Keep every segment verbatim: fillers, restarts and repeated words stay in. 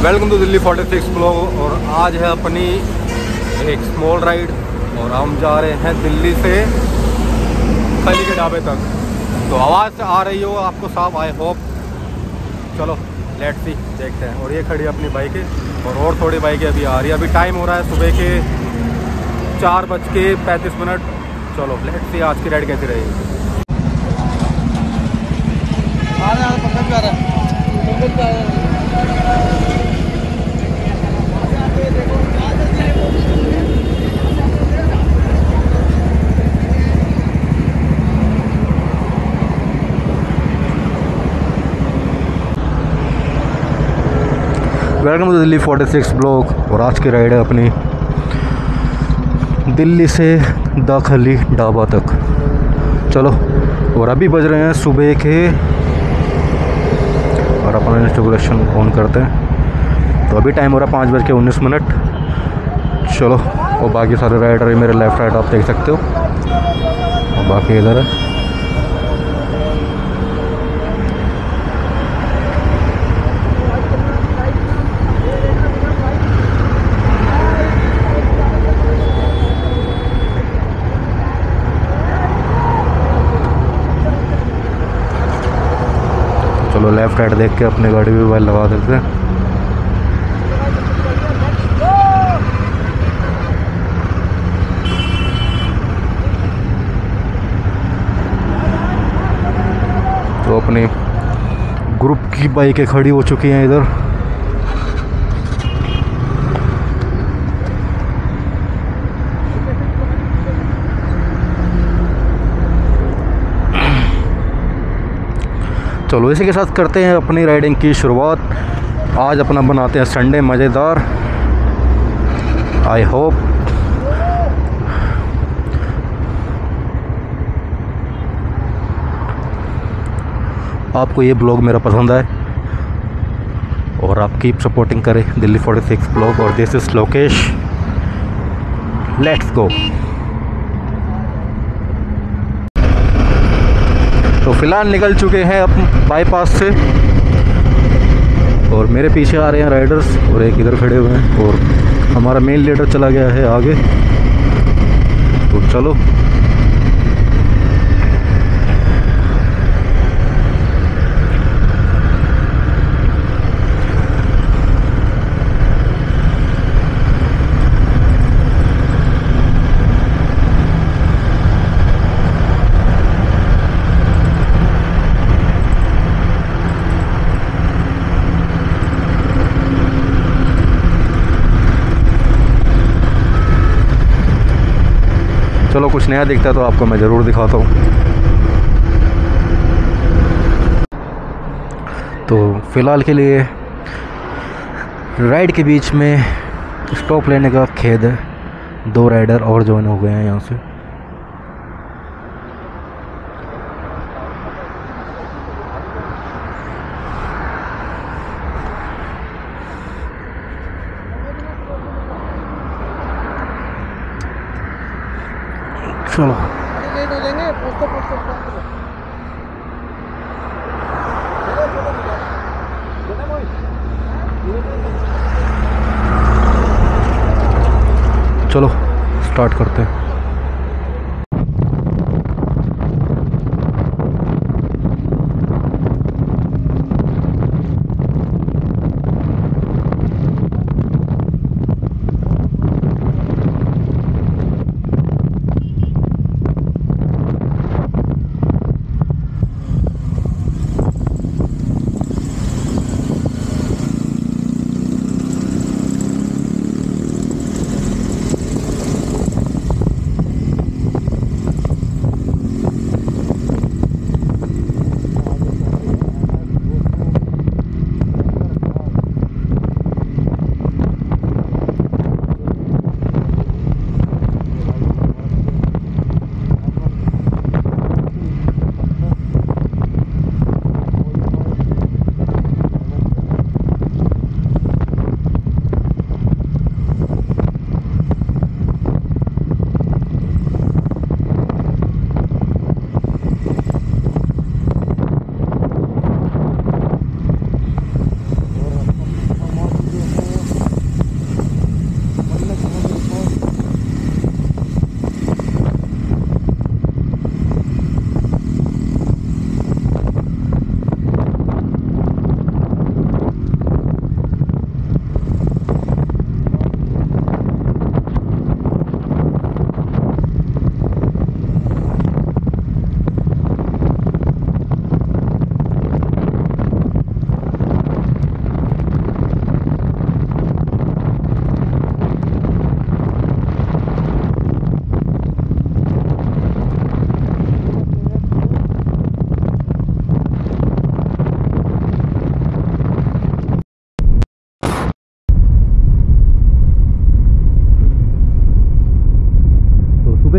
Welcome to Delhi forty six blog. और आज है अपनी एक स्मॉल राइड और हम जा रहे हैं दिल्ली से खली के ढाबे तक। तो आवाज़ आ रही हो आपको साफ, आई होप। चलो लेट्स सी, देखते हैं। और ये खड़ी अपनी बाइकें और और थोड़ी बाइकें अभी आ रही है। अभी टाइम हो रहा है सुबह के चार बज के पैंतीस मिनट। चलो लेट्स सी आज की राइड कैसी रहेगी। Welcome to Delhi forty six blog. और आज की राइड है अपनी दिल्ली से द खली ढाबा तक। चलो, और अभी बज रहे हैं सुबह के, और अपना इंस्टॉलेशन ऑन करते हैं। तो अभी टाइम हो रहा है पाँच बज के उन्नीस मिनट। चलो, और बाकी सारे राइडर मेरे लेफ़्ट राइट आप देख सकते हो, और बाकी इधर है। चलो लेफ़्ट राइट देख के अपनी गाड़ी भी वाइल लगा देते हैं। तो अपनी ग्रुप की बाइकें खड़ी हो चुकी हैं इधर। चलो इसी के साथ करते हैं अपनी राइडिंग की शुरुआत। आज अपना बनाते हैं संडे मज़ेदार। आई होप आपको ये ब्लॉग मेरा पसंद आए और आप कीप सपोर्टिंग करें दिल्ली फोर्टी सिक्स ब्लॉग। और this is Lokesh, let's go. तो फ़िलहाल निकल चुके हैं अब बाईपास से, और मेरे पीछे आ रहे हैं राइडर्स और एक इधर खड़े हुए हैं, और हमारा मेन लीडर चला गया है आगे। तो चलो, चलो कुछ नया दिखता है तो आपको मैं ज़रूर दिखाता हूँ। तो फ़िलहाल के लिए राइड के बीच में स्टॉप लेने का खेद है, दो राइडर और ज्वाइन हो गए हैं यहाँ से। चलो लेट हो जाएंगे, पोस्टर पोस्टर चलो स्टार्ट करते हैं।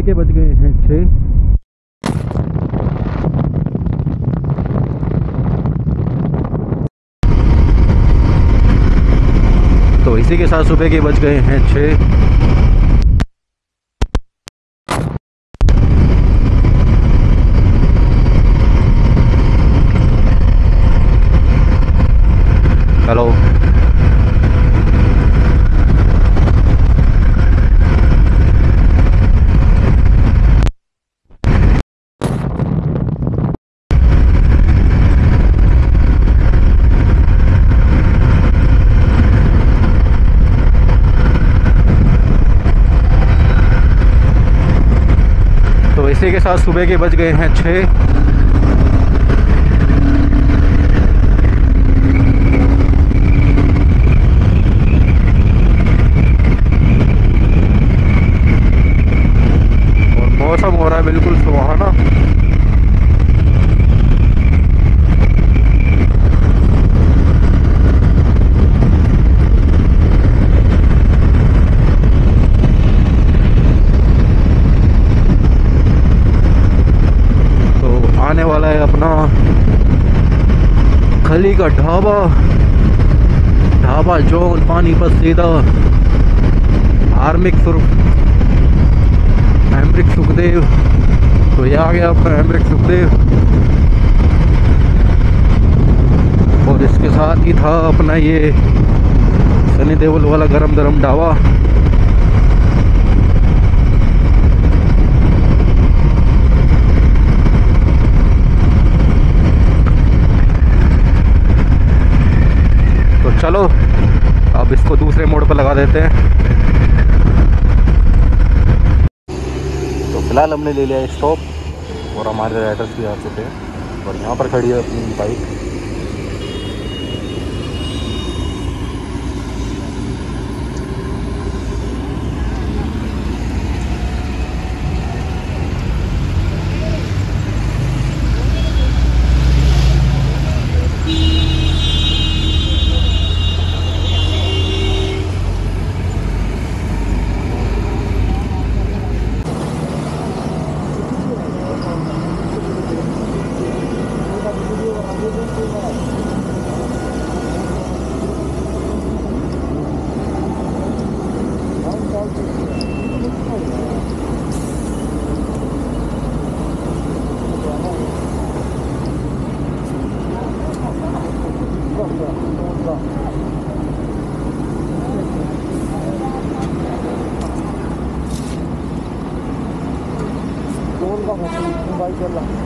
के बज गए हैं छः। तो इसी के साथ सुबह के बज गए हैं छः। हेलो, तो इसी के साथ सुबह के बज गए हैं छः। मौसम हो रहा है बिल्कुल सुहाना। तो आने वाला है अपना खली का ढाबा, ढाबा जोन पानीपत सीधा आर्मिक सुर एमरिक सुखदेव। तो ये आ गया अपना एमरिक सुखदेव। और इसके साथ ही था अपना ये सनी देओल वाला गरम गरम ढाबा। तो चलो अब इसको दूसरे मोड़ पर लगा देते हैं। फिलहाल हमने ले लिया स्टॉप और हमारे राइडर्स भी आ चुके हैं और यहाँ पर खड़ी है अपनी बाइक। बाइक चल रहा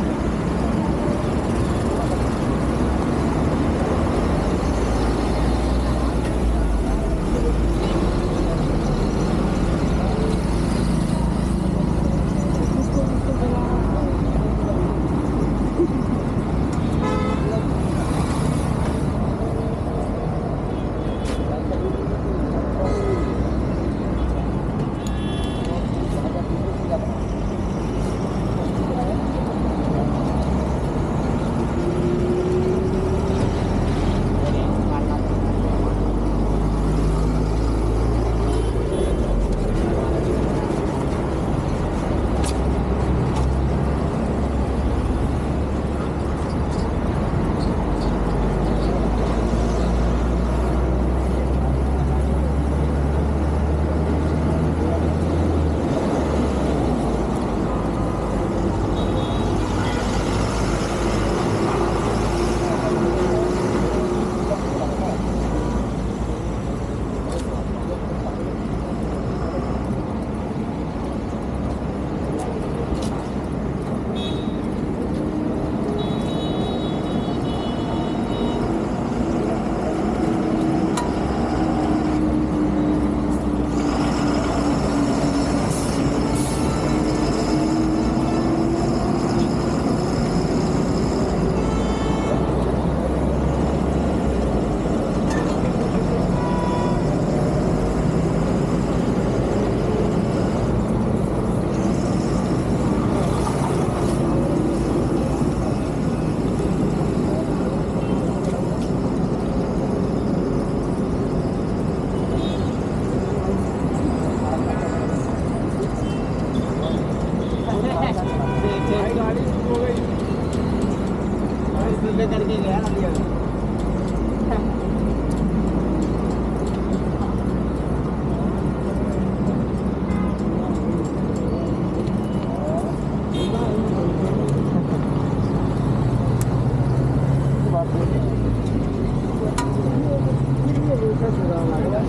फ्रेश हो जाएगा।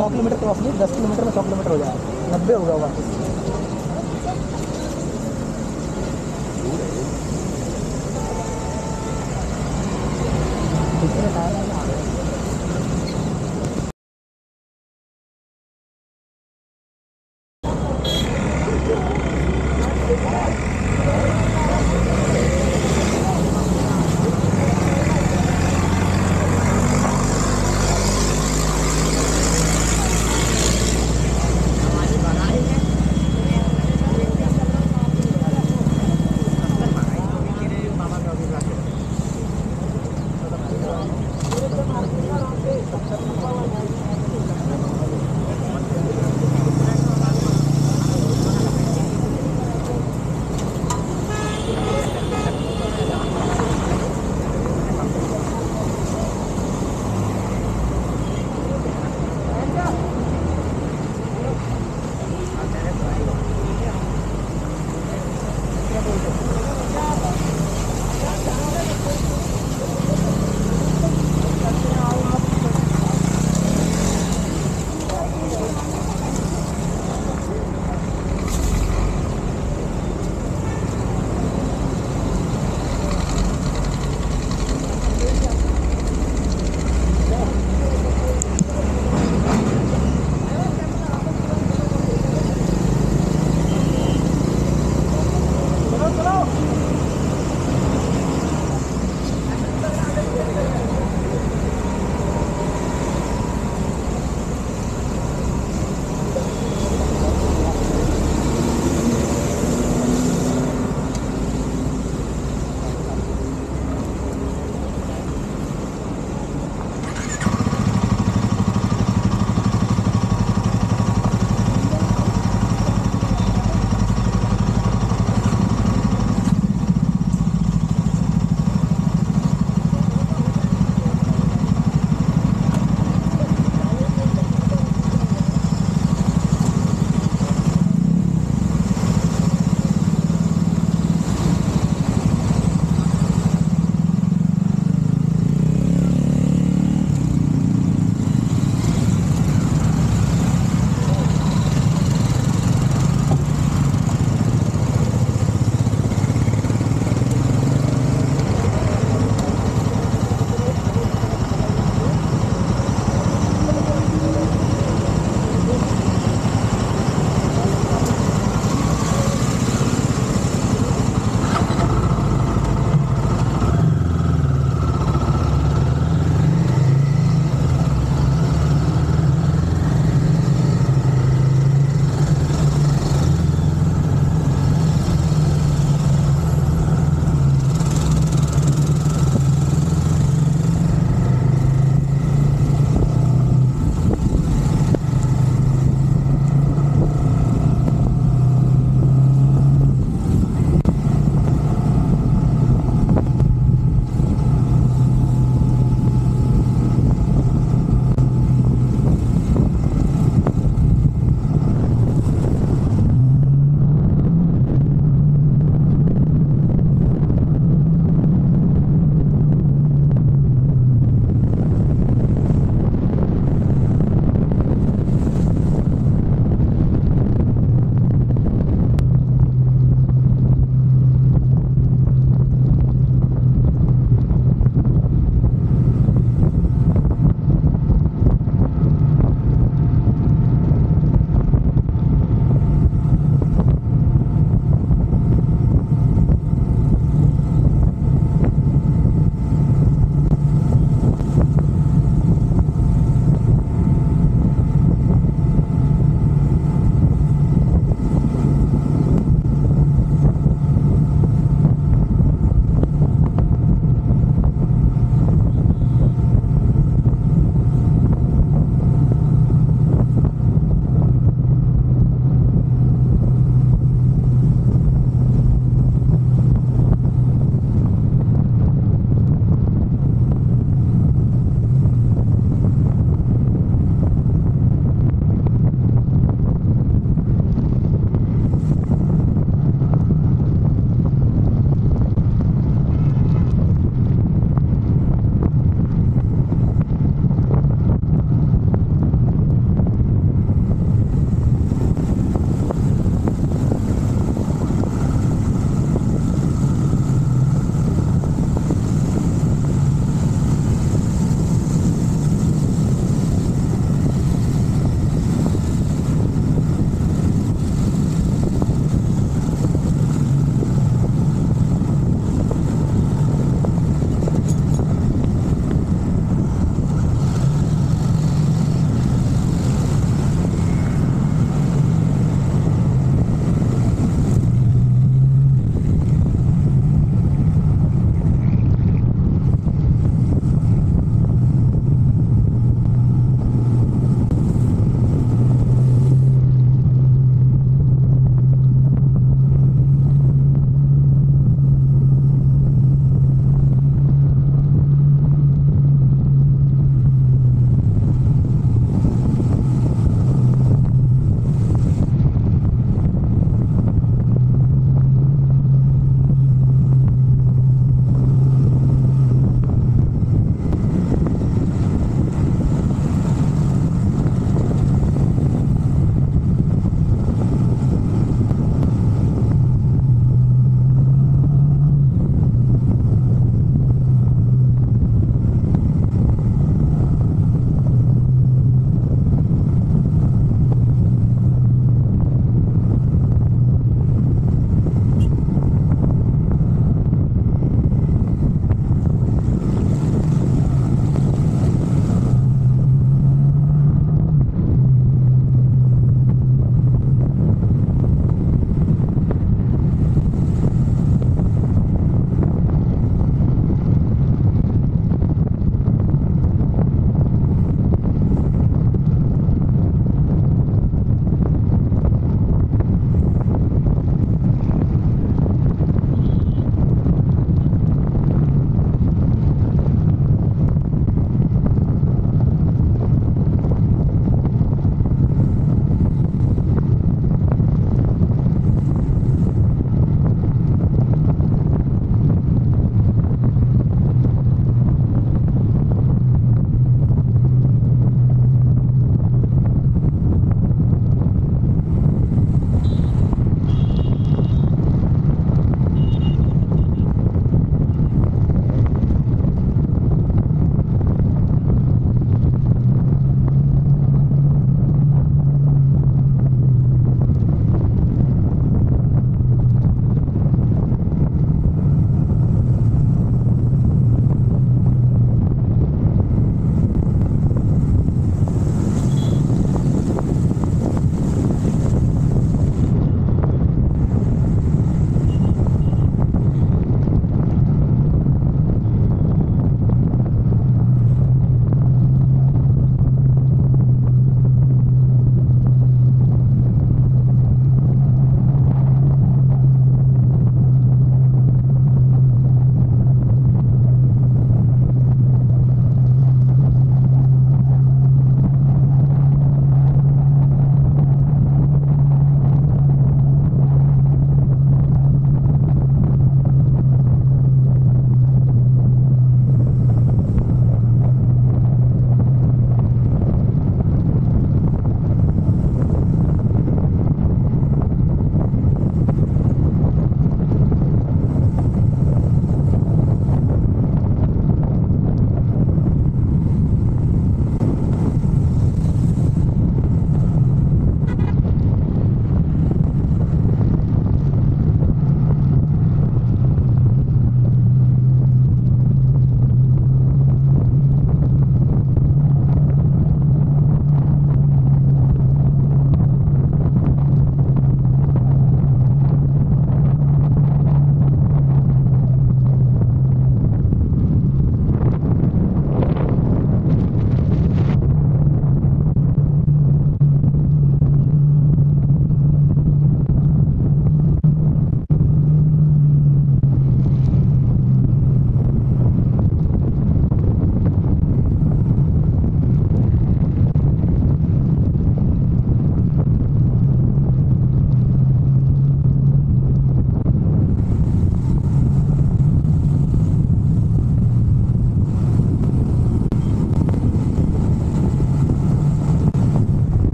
सौ किलोमीटर क्रॉस नहीं, दस किलोमीटर में सौ किलोमीटर हो जाएगा, नब्बे होगा वापस।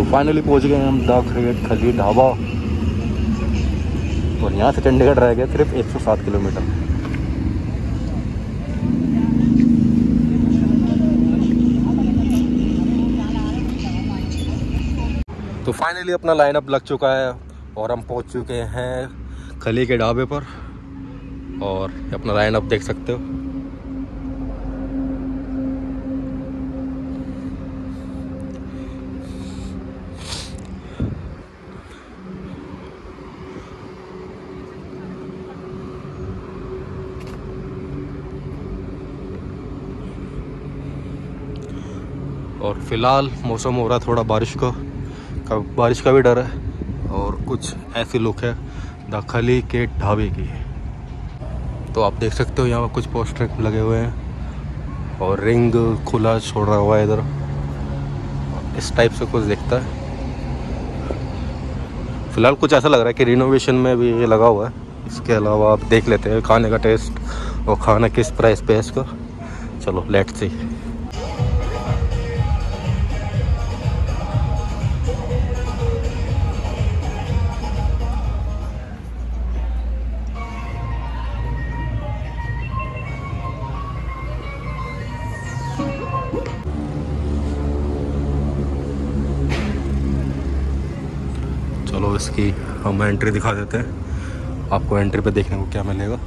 फाइनली पहुंच गए हम द ग्रेट खली ढाबा, और यहाँ से चंडीगढ़ रह गया सिर्फ एक सौ सात किलोमीटर। तो फाइनली अपना लाइनअप लग चुका है और हम पहुंच चुके हैं खली के ढाबे पर, और अपना लाइनअप देख सकते हो। और फिलहाल मौसम हो रहा है थोड़ा बारिश का, का बारिश का भी डर है, और कुछ ऐसी लुक है द खली के ढाबे की। तो आप देख सकते हो यहाँ पर कुछ पोस्टर लगे हुए हैं और रिंग खुला छोड़ रहा हुआ है इधर, इस टाइप से कुछ दिखता है। फिलहाल कुछ ऐसा लग रहा है कि रिनोवेशन में भी ये लगा हुआ है। इसके अलावा आप देख लेते हैं खाने का टेस्ट और खाना किस प्राइस पे है इसका। चलो लेट्स सी। चलो इसकी हम एंट्री दिखा देते हैं आपको। एंट्री पे देखने को क्या मिलेगा।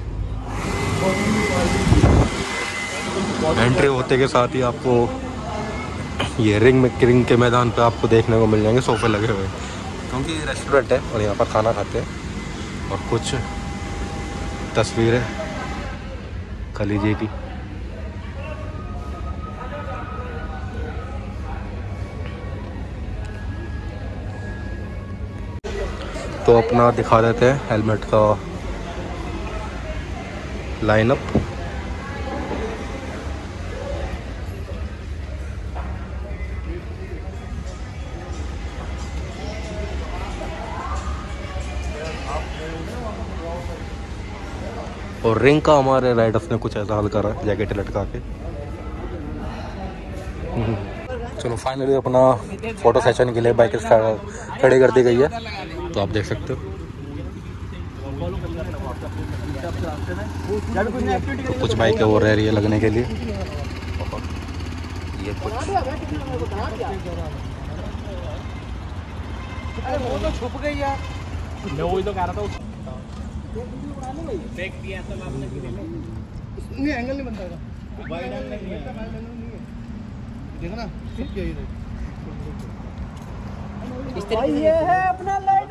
एंट्री होते के साथ ही आपको ये रिंग में रिंग के मैदान पे आपको देखने को मिल जाएंगे सोफे लगे हुए, क्योंकि रेस्टोरेंट है और यहाँ पर खाना खाते हैं। और कुछ तस्वीरें खली जी की। तो अपना दिखा देते हैं हेलमेट का लाइनअप। और रिंग का हमारे राइडर्स ने कुछ ऐसा हल करा, जैकेट लटका के। चलो फाइनली अपना फ़ोटो सेशन के लिए बाइक खड़ी कर दी गई है, तो आप देख सकते हो। तो कुछ बाइकें और रह रही है लगने के लिए। ये कुछ छुप गई यार, मैं वही तो कह रहा था। नहीं एंगल नहीं बनता, वाइड एंगल नहीं है, देखो ना छुप गई। ये है अपना